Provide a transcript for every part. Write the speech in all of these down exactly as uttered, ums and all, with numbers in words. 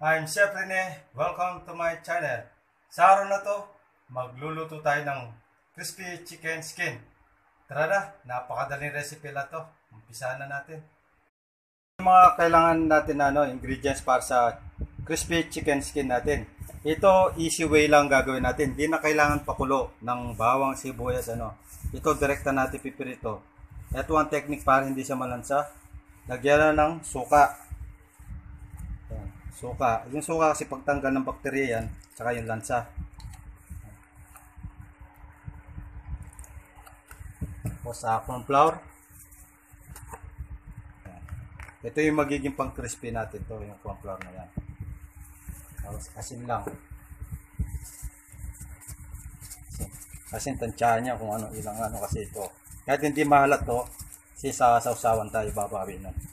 I'm Chef Rene. Welcome to my channel. Sa araw na to, magluluto tayo ng crispy chicken skin. Tara na, napakadaling recipe lang to. Umpisahan na natin. Yung mga kailangan natin na ano, ingredients para sa crispy chicken skin natin. Ito, easy way lang gagawin natin. Hindi na kailangan pakulo ng bawang, sibuyas, ano. Ito, direkta natin pipirito. Ito ang technique para hindi siya malansa. Lagyan na ng suka. Yan, suka. Yung suka kasi pagtanggal ng bakterya yan, tsaka yung lansa. Tapos sa corn flour. Yan. Ito yung magiging pang crispy natin to, yung corn flour na yan. Tapos asin lang. Asin, tansyahan niya kung ano, ilang ano kasi ito. Kahit hindi mahalat to, kasi sa sausawan tayo babawin nun.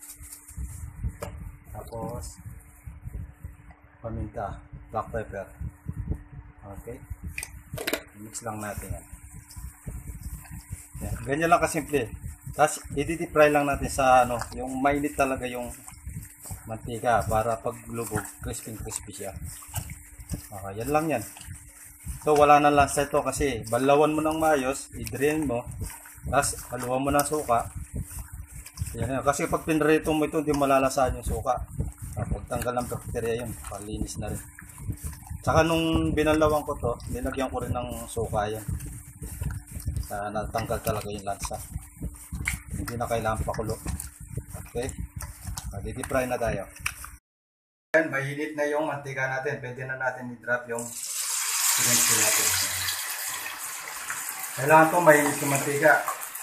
Tapos paminta, black pepper. Okay, mix lang natin yan. Yan, ganyan lang kasimple. Tapos i-deep fry lang natin sa ano, yung mainit talaga yung mantika para pag lubog crispy crispy siya. Okay, yan lang yan. So wala na lansa ito kasi balawan mo ng maayos, i-drain mo, tapos haluan mo ng suka. Yan, yan. Kasi pag pinrito mo ito, hindi malalasahan yung suka. Pag tanggal ng bakterya yun, palinis na rin. Tsaka nung binalawan ko to, nilagyan ko rin ng suka yan. Sa natanggal talaga yung lansa. Hindi na kailangan pakulo. Okay? Magdi-deep fry na tayo. Ayan, mahinit na yung mantika natin. Pwede na natin i-drop yung chicken skin natin. Kailangan ito mahinit yung mantika.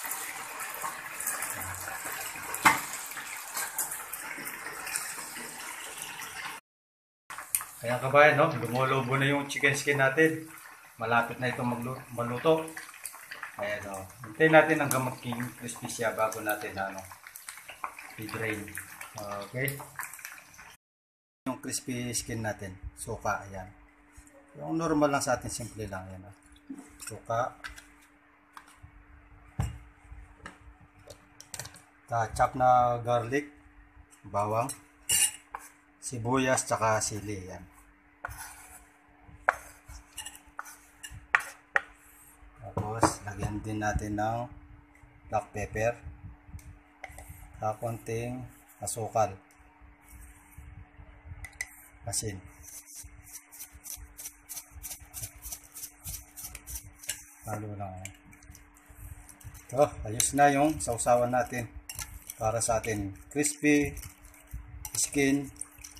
Ayan kabayan, no? Lumulubo na yung chicken skin natin. Malapit na ito maluto. Ayan, no? Hintayin natin hanggang maging crispy siya bago natin ano, i-drain. Okay. Yung crispy skin natin, suka, ayan. Yung normal lang sa atin, simple lang, ayan. No? Suka. Ta-chop na garlic, bawang, sibuyas, tsaka sili, ayan. Tapos, lagyan din natin ng black pepper. Sa konting asukal, asin. Halo lang. So, ayos na yung sausawan natin para sa atin crispy skin.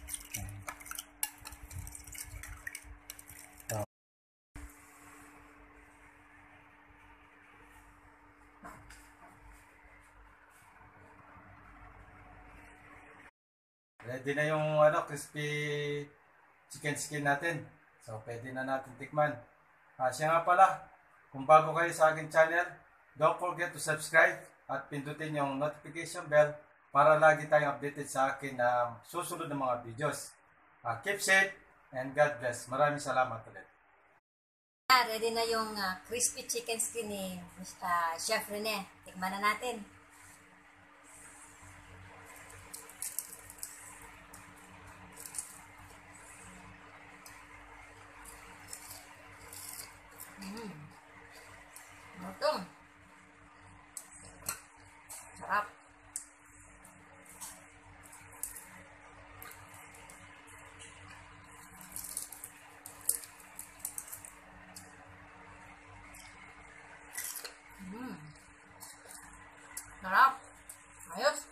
Ready na yung ano, crispy chicken skin natin. So, pwede na natin tikman. Ah, siya nga pala, kung bago kayo sa aking channel, don't forget to subscribe at pindutin yung notification bell para lagi tayong updated sa akin na susunod ng mga videos. Ah, keep safe and God bless. Maraming salamat ulit. Ready na yung uh, crispy chicken skin ni Mister Chef Rene. Tikman na natin. Mm. Matong. Sarap. Mm. Sarap. Ayos.